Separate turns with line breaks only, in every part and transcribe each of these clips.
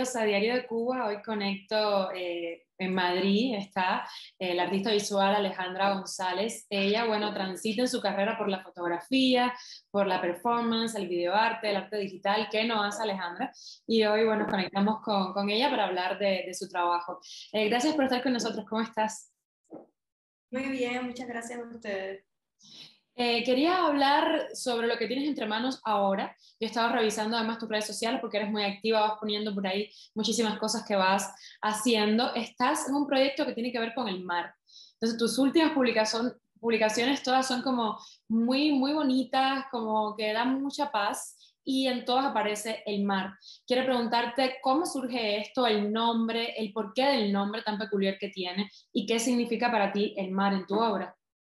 bienvenidos a Diario de Cuba. Hoy conecto en Madrid, está la artista visual Alejandra González. Ella, bueno, transita en su carrera por la fotografía, por la performance, el videoarte, el arte digital. ¿Qué no hace Alejandra? Y hoy, bueno, conectamos con ella para hablar de su trabajo. Gracias por estar con nosotros. ¿Cómo estás?
Muy bien, muchas gracias a ustedes.
Quería hablar sobre lo que tienes entre manos ahora. Yo estaba revisando además tus redes sociales porque eres muy activa, vas poniendo por ahí muchísimas cosas que vas haciendo. Estás en un proyecto que tiene que ver con el mar. Entonces tus últimas publicaciones todas son como muy, muy bonitas, como que dan mucha paz y en todas aparece el mar. Quiero preguntarte cómo surge esto, el nombre, el porqué del nombre tan peculiar que tiene y qué significa para ti el mar en tu obra.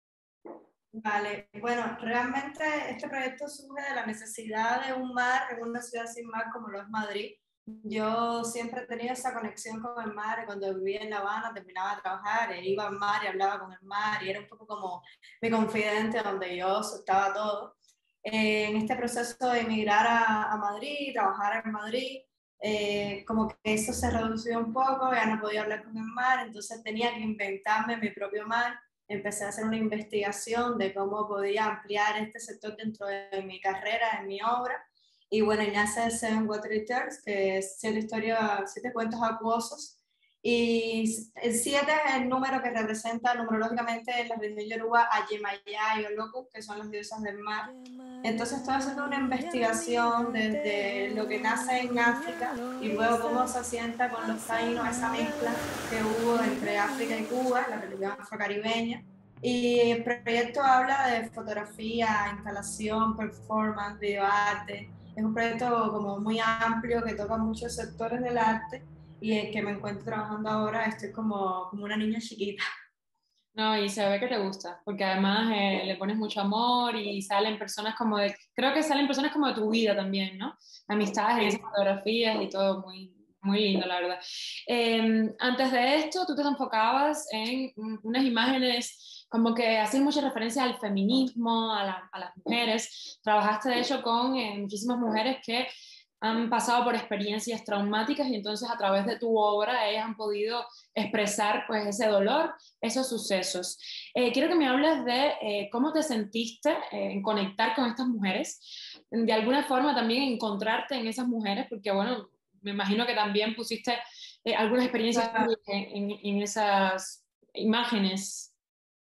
Vale, bueno, realmente este proyecto surge de la necesidad de un mar en una ciudad sin mar como lo es Madrid. Yo siempre he tenido esa conexión con el mar y cuando vivía en La Habana terminaba de trabajar e iba al mar y hablaba con el mar y era un poco como mi confidente donde yo soltaba todo. En este proceso de emigrar a Madrid, trabajar en Madrid, como que eso se redució un poco, ya no podía hablar con el mar, entonces tenía que inventarme mi propio mar. Empecé a hacer una investigación de cómo podía ampliar este sector dentro de mi carrera, en mi obra. Y bueno, y nace Seven Watery Tales, que es siete cuentos acuosos. Y el 7 es el número que representa numerológicamente en la religión yoruba a Yemayá y Oloku, que son los dioses del mar. Entonces estoy haciendo una investigación desde lo que nace en África y luego cómo se asienta con los taínos, esa mezcla que hubo entre África y Cuba, la religión afrocaribeña. Y el proyecto habla de fotografía, instalación, performance, videoarte. Es un proyecto como muy amplio que toca muchos sectores del arte y en que me encuentro trabajando ahora estoy como una niña chiquita.
No, y se ve que te gusta, porque además le pones mucho amor y salen personas como de, creo que salen personas como de tu vida también, ¿no? Amistades en esas
Sí.
fotografías y todo muy, muy lindo, la verdad. Antes de esto, tú te enfocabas en unas imágenes como que hacían mucha referencia al feminismo, a las mujeres. Trabajaste de hecho con muchísimas mujeres que han pasado por experiencias traumáticas y entonces a través de tu obra ellas han podido expresar pues ese dolor, esos sucesos. Quiero que me hables de cómo te sentiste en conectar con estas mujeres, de alguna forma también encontrarte en esas mujeres, porque bueno, me imagino que también pusiste algunas experiencias tuyas en esas imágenes.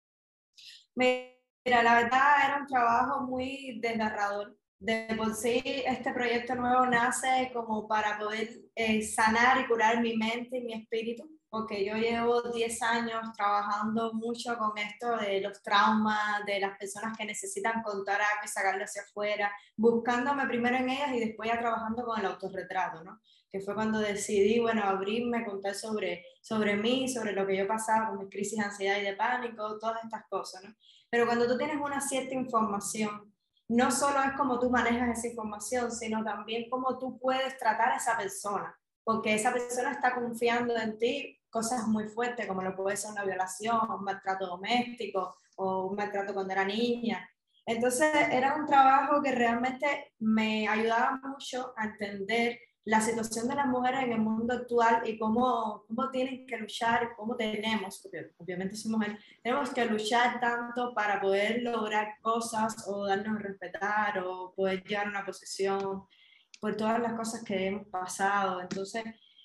Mira, la verdad era un trabajo muy desgarrador. De por sí, este proyecto nuevo nace como para poder sanar y curar mi mente y mi espíritu, porque yo llevo 10 años trabajando mucho con esto de los traumas, de las personas que necesitan contar algo y sacarlo hacia afuera, buscándome primero en ellas y después ya trabajando con el autorretrato, ¿no? Que fue cuando decidí, bueno, abrirme, contar sobre mí, sobre lo que yo pasaba con mis crisis de ansiedad y de pánico, todas estas cosas, ¿no? Pero cuando tú tienes una cierta información, no solo es como tú manejas esa información, sino también cómo tú puedes tratar a esa persona, porque esa persona está confiando en ti cosas muy fuertes, como lo puede ser una violación, un maltrato doméstico o un maltrato cuando era niña. Entonces era un trabajo que realmente me ayudaba mucho a entender la situación de las mujeres en el mundo actual y cómo tienen que luchar, cómo tenemos, porque obviamente soy mujer, tenemos que luchar tanto para poder lograr cosas o darnos a respetar o poder llegar a una posición por todas las cosas que hemos pasado. Entonces,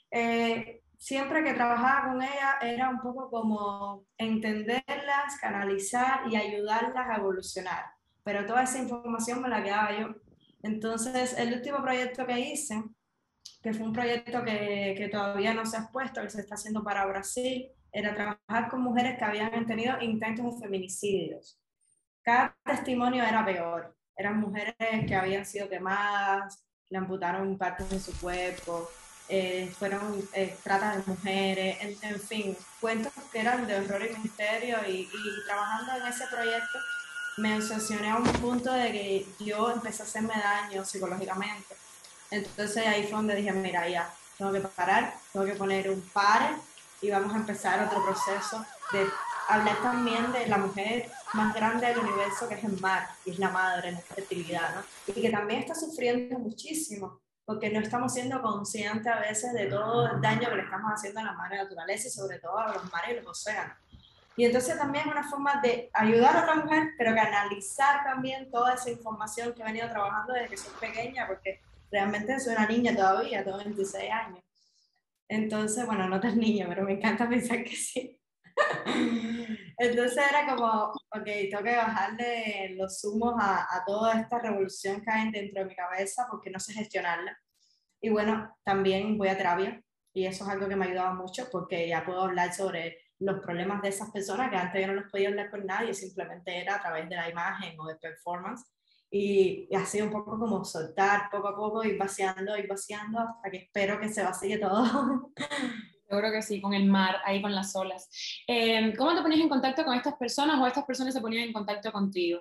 siempre que trabajaba con ella era un poco como entenderlas, canalizar y ayudarlas a evolucionar. Pero toda esa información me la quedaba yo. Entonces, el último proyecto que hice, que fue un proyecto que todavía no se ha expuesto, que se está haciendo para Brasil, era trabajar con mujeres que habían tenido intentos de feminicidios. Cada testimonio era peor. Eran mujeres que habían sido quemadas, le amputaron partes de su cuerpo, fueron trata de mujeres, en fin, cuentos que eran de horror y misterio y trabajando en ese proyecto me obsesioné a un punto de que yo empecé a hacerme daño psicológicamente. Entonces ahí fue donde dije, mira, ya, tengo que parar, tengo que poner un pare y vamos a empezar otro proceso de hablar también de la mujer más grande del universo, que es el mar, y es la madre, la fertilidad, ¿no? Y que también está sufriendo muchísimo. porque no estamos siendo conscientes a veces de todo el daño que le estamos haciendo a la madre naturaleza y sobre todo a los mares y los océanos. Y entonces también es una forma de ayudar a otra mujer, pero canalizar también toda esa información que he venido trabajando desde que soy pequeña, porque realmente soy una niña todavía, tengo 26 años. Entonces, bueno, no tan niña, pero me encanta pensar que sí. Entonces era como, ok, tengo que bajarle los humos a toda esta revolución que hay dentro de mi cabeza porque no sé gestionarla. Y bueno, también voy a terapia y eso es algo que me ha ayudado mucho porque ya puedo hablar sobre los problemas de esas personas que antes yo no los podía hablar con nadie, simplemente era a través de la imagen o de performance. Y así un poco como soltar poco a poco, ir vaciando hasta que espero que se vacíe todo.
Seguro que sí, con el mar, ahí con las olas. ¿Cómo te ponías en contacto con estas personas o estas personas se ponían en contacto contigo?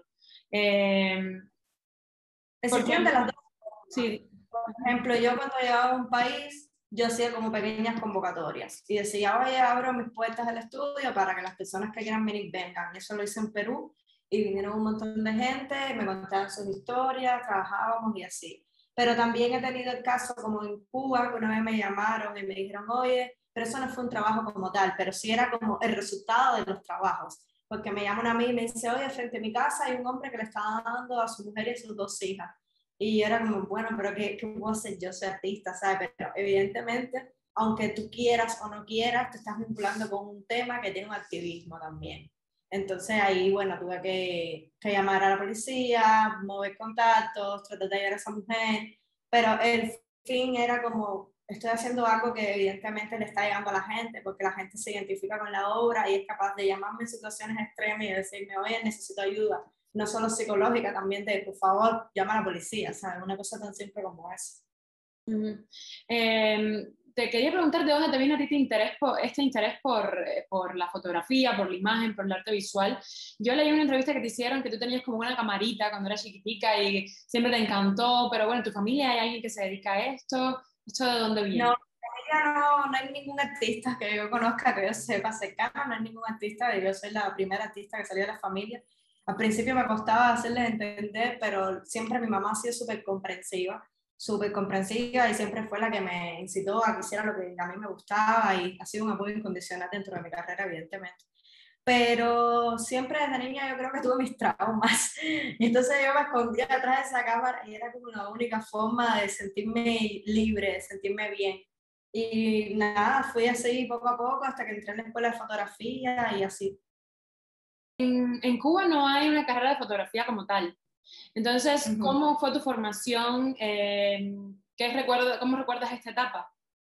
Porque,
Existían de las dos.
sí.
Por ejemplo, yo cuando llegaba a un país, yo hacía como pequeñas convocatorias y decía, oye, abro mis puertas del estudio para que las personas que quieran venir vengan. Y eso lo hice en Perú y vinieron un montón de gente, me contaban sus historias, trabajábamos y así. Pero también he tenido el caso como en Cuba, que una vez me llamaron y me dijeron, oye, pero eso no fue un trabajo como tal, pero sí era como el resultado de los trabajos. Porque me llaman a mí y me dice, oye, frente a mi casa hay un hombre que le está dando a su mujer y a sus dos hijas. Y yo era como, bueno, pero ¿qué puedo hacer? Yo soy artista, ¿sabes? Pero evidentemente, aunque tú quieras o no quieras, te estás vinculando con un tema que tiene un activismo también. Entonces ahí, bueno, tuve que llamar a la policía, mover contactos, tratar de ayudar a esa mujer, pero el fin era como, estoy haciendo algo que evidentemente le está llegando a la gente, porque la gente se identifica con la obra y es capaz de llamarme en situaciones extremas y decirme, oye, necesito ayuda, no solo psicológica, también de, por favor, llama a la policía, ¿sabes? Una cosa tan simple como esa.
Uh-huh. Te quería preguntar de dónde te viene a ti este interés por la fotografía, por la imagen, por el arte visual. Yo leí una entrevista que te hicieron que tú tenías como una camarita cuando eras chiquitica y siempre te encantó, pero bueno, ¿en tu familia hay alguien que se dedica a esto? ¿Esto de dónde
No,
viene?
no hay ningún artista que yo conozca, que yo sepa cercano, no hay ningún artista, yo soy la primera artista que salió de la familia. Al principio me costaba hacerles entender, pero siempre mi mamá ha sido súper comprensiva y siempre fue la que me incitó a que hiciera lo que a mí me gustaba y ha sido un apoyo incondicional dentro de mi carrera, evidentemente. Pero siempre desde niña yo creo que tuve mis traumas. Entonces yo me escondía detrás de esa cámara y era como la única forma de sentirme libre, de sentirme bien. Y nada, fui así poco a poco hasta que entré en la escuela de fotografía y así.
En Cuba no hay una carrera de fotografía como tal. Entonces,
Ujú.
¿cómo fue tu formación? ¿Cómo recuerdas esta etapa?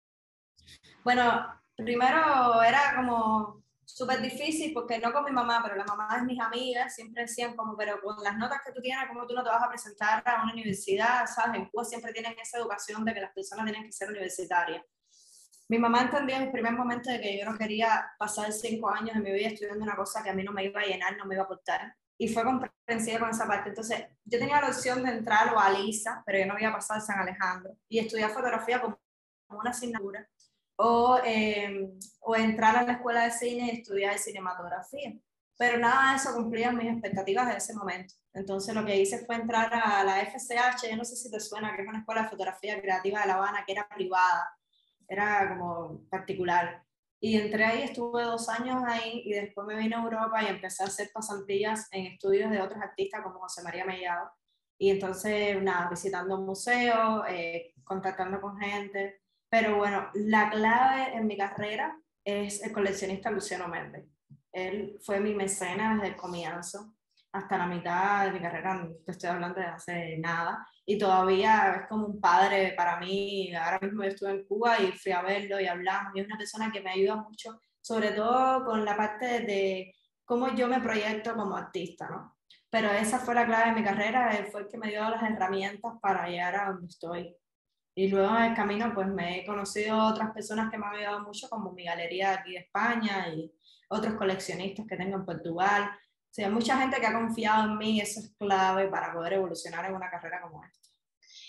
Bueno, primero era como súper difícil porque no con mi mamá, pero la mamá de mis amigas siempre decían como, pero con las notas que tú tienes, ¿cómo tú no te vas a presentar a una universidad? ¿Sabes? En Cuba siempre tienen esa educación de que las personas tienen que ser universitarias. Mi mamá entendió en el primer momento de que yo no quería pasar 5 años de mi vida estudiando una cosa que a mí no me iba a llenar, no me iba a aportar. Y fue comprensiva con esa parte. Entonces, yo tenía la opción de entrar o a Lisa, pero yo no había pasado San Alejandro. Y estudiar fotografía como una asignatura. O entrar a la escuela de cine y estudiar cinematografía. Pero nada de eso cumplía mis expectativas en ese momento. Entonces, lo que hice fue entrar a la FCH, yo no sé si te suena, que es una escuela de fotografía creativa de La Habana, que era privada, era como particular. Y entré ahí, estuve 2 años ahí y después me vine a Europa y empecé a hacer pasantías en estudios de otros artistas como José María Mellado. Y entonces, nada, visitando museos, contactando con gente. Pero bueno, la clave en mi carrera es el coleccionista Luciano Méndez. Él fue mi mecenas desde el comienzo hasta la mitad de mi carrera, te estoy hablando de hace nada y todavía es como un padre para mí. Ahora mismo yo estuve en Cuba y fui a verlo y hablamos, y es una persona que me ayuda mucho, sobre todo con la parte de cómo yo me proyecto como artista, ¿no? Pero esa fue la clave de mi carrera, él fue el que me dio las herramientas para llegar a donde estoy. Y luego en el camino pues me he conocido otras personas que me han ayudado mucho, como mi galería aquí de España y otros coleccionistas que tengo en Portugal. O sea, hay mucha gente que ha confiado en mí y eso es clave para poder evolucionar en una carrera como esta.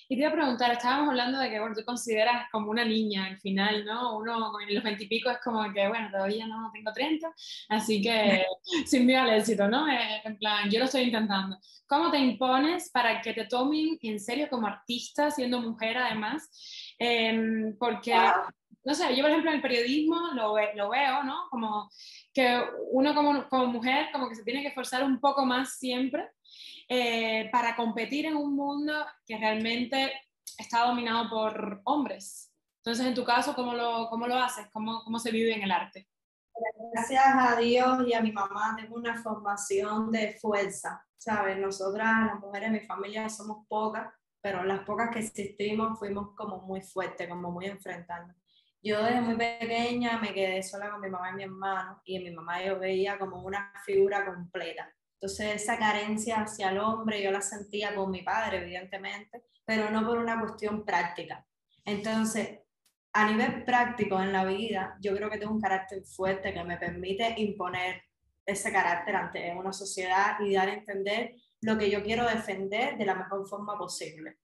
Y te iba a preguntar, estábamos hablando de que, bueno, tú consideras como una niña al final, ¿no? Uno en los 20 y pico es como que, bueno, todavía no tengo 30, así que sin miedo al éxito, ¿no? En plan, yo lo estoy intentando. ¿Cómo te impones para que te tomen en serio como artista, siendo mujer además? Porque,
Wow.
no sé, yo por ejemplo en el periodismo lo veo, ¿no? Como que uno como mujer como que se tiene que esforzar un poco más siempre para competir en un mundo que realmente está dominado por hombres. Entonces, en tu caso, cómo lo haces? ¿Cómo se vive en el arte?
Gracias a Dios y a mi mamá tengo una formación de fuerza, ¿sabes? Nosotras, las mujeres de mi familia, somos pocas, pero las pocas que existimos fuimos como muy fuertes, como muy enfrentando. Yo desde muy pequeña me quedé sola con mi mamá y mi hermano, y en mi mamá yo veía como una figura completa. Entonces esa carencia hacia el hombre yo la sentía con mi padre, evidentemente, pero no por una cuestión práctica. Entonces, a nivel práctico en la vida, yo creo que tengo un carácter fuerte que me permite imponer ese carácter ante una sociedad y dar a entender lo que yo quiero defender de la mejor forma posible.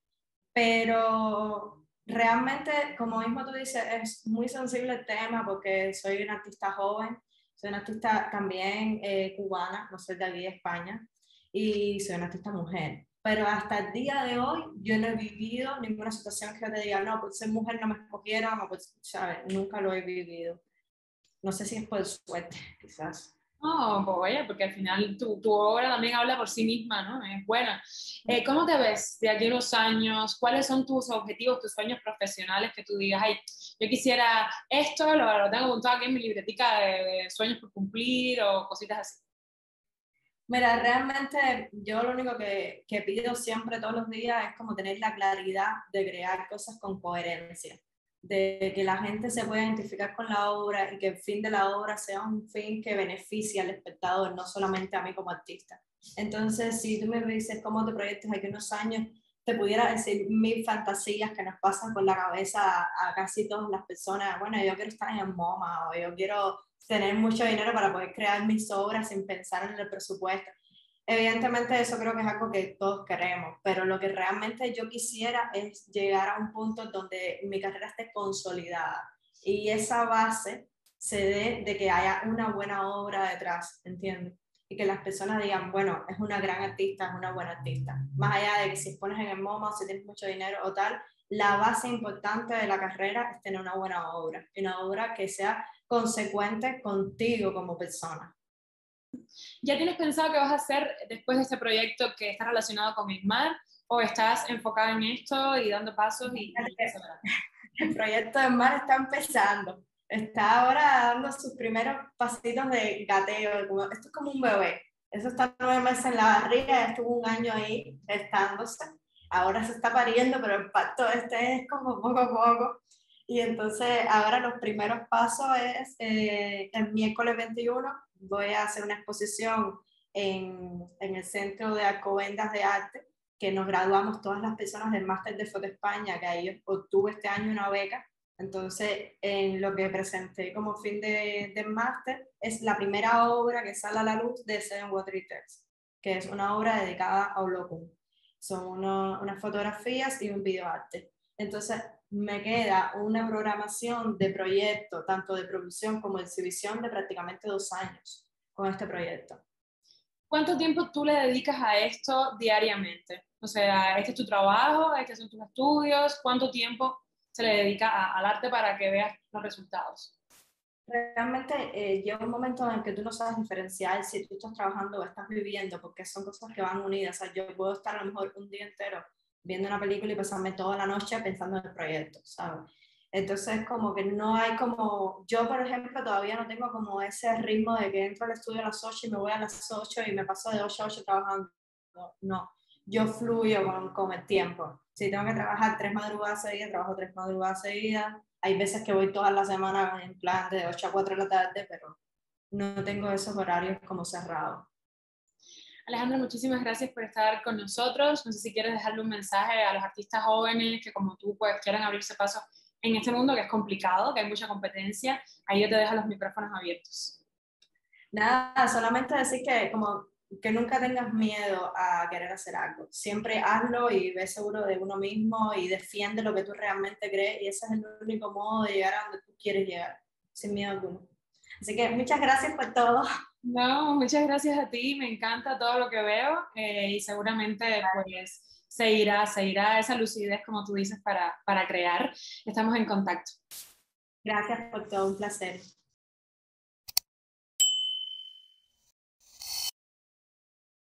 Pero realmente, como mismo tú dices, es muy sensible el tema porque soy una artista joven, soy una artista también cubana, no soy de aquí de España, y soy una artista mujer. Pero hasta el día de hoy yo no he vivido ninguna situación que yo te diga, no, por ser mujer no me escogieron, o pues, ¿sabes? Nunca lo he vivido. No sé si es por suerte, quizás.
No, pues oye, porque al final tu obra también habla por sí misma, ¿no? Es buena. ¿Cómo te ves de aquí a unos años? ¿Cuáles son tus objetivos, tus sueños profesionales que tú digas, ay, yo quisiera esto, lo tengo apuntado aquí en mi libretica de sueños por cumplir o cositas así?
Mira, realmente yo lo único que pido siempre todos los días es como tener la claridad de crear cosas con coherencia, de que la gente se pueda identificar con la obra y que el fin de la obra sea un fin que beneficie al espectador, no solamente a mí como artista. Entonces, si tú me dices cómo te proyectas aquí unos años, te pudiera decir mil fantasías que nos pasan por la cabeza a casi todas las personas. Bueno, yo quiero estar en el MoMA o yo quiero tener mucho dinero para poder crear mis obras sin pensar en el presupuesto. Evidentemente eso creo que es algo que todos queremos, pero lo que realmente yo quisiera es llegar a un punto donde mi carrera esté consolidada y esa base se dé de que haya una buena obra detrás, ¿entiendes? Y que las personas digan, bueno, es una gran artista, es una buena artista. Más allá de que si pones en el MoMA o si tienes mucho dinero o tal, la base importante de la carrera es tener una buena obra, una obra que sea consecuente contigo como persona.
¿Ya tienes pensado qué vas a hacer después de este proyecto que está relacionado con el mar? ¿O estás enfocada en esto y dando pasos y
El proyecto de mar está empezando, está ahora dando sus primeros pasitos de gateo, esto es como un bebé, eso está 9 meses en la barriga, ya estuvo un año ahí gestándose, ahora se está pariendo, pero el parto este es como poco a poco, y entonces ahora los primeros pasos es, el miércoles 21 voy a hacer una exposición en el Centro de Alcobendas de Arte, que nos graduamos todas las personas del Máster de Foto España, que ahí obtuve este año una beca. Entonces, en lo que presenté como fin del máster, es la primera obra que sale a la luz de Seven Watery Text, que es una obra dedicada a Olokun. Son unas fotografías y un videoarte. Entonces, me queda una programación de proyecto, tanto de producción como de exhibición, de prácticamente 2 años con este proyecto.
¿cuánto tiempo tú le dedicas a esto diariamente? O sea, ¿este es tu trabajo? ¿Estos son tus estudios? ¿Cuánto tiempo se le dedica al arte para que veas los resultados?
Realmente llega un momento en el que tú no sabes diferenciar si tú estás trabajando o estás viviendo, porque son cosas que van unidas. O sea, yo puedo estar a lo mejor un día entero viendo una película y pasarme toda la noche pensando en el proyecto, ¿sabes? Entonces, como que no hay como, yo por ejemplo todavía no tengo como ese ritmo de que entro al estudio a las 8 y me voy a las 8 y me paso de 8 a 8 trabajando. No, yo fluyo con el tiempo. Si tengo que trabajar 3 madrugadas seguidas, trabajo 3 madrugadas seguidas. Hay veces que voy todas las semanas en plan de 8 a 4 de la tarde, pero no tengo esos horarios como cerrados.
Alejandra, muchísimas gracias por estar con nosotros. No sé si quieres dejarle un mensaje a los artistas jóvenes que como tú pues quieran abrirse paso en este mundo que es complicado, que hay mucha competencia. Ahí yo te dejo los micrófonos abiertos.
Nada, solamente decir que como que nunca tengas miedo a querer hacer algo. Siempre hazlo y ve seguro de uno mismo y defiende lo que tú realmente crees y ese es el único modo de llegar a donde tú quieres llegar, sin miedo alguno. Así que muchas gracias por todo.
No, muchas gracias a ti, me encanta todo lo que veo y seguramente pues seguirá esa lucidez como tú dices para crear. Estamos en contacto.
Gracias por todo, un placer.